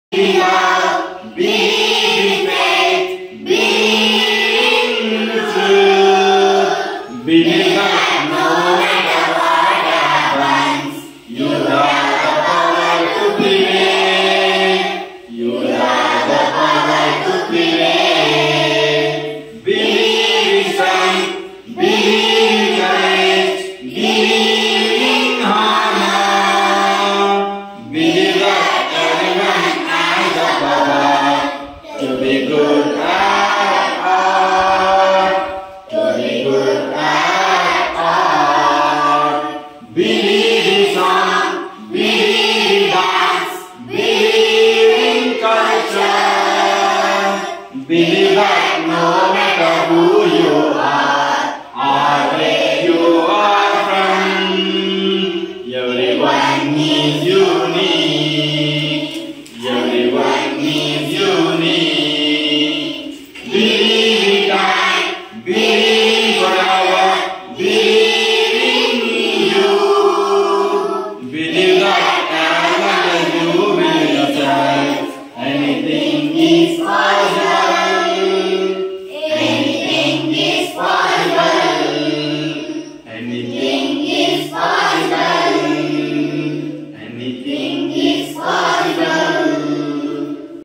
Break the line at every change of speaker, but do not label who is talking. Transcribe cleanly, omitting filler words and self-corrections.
love, believe in faith, believe in the truth. Believe that no matter what happens, you have the power to prevail. You have the power to prevail. Believe in strength, believe in courage, believe in honor. Believe that everyone has the power to be good at art, to be good at art. Believe in song, believe in dance, believe in culture. Believe that no matter who you are or where you are from, everyone is unique. Everyone is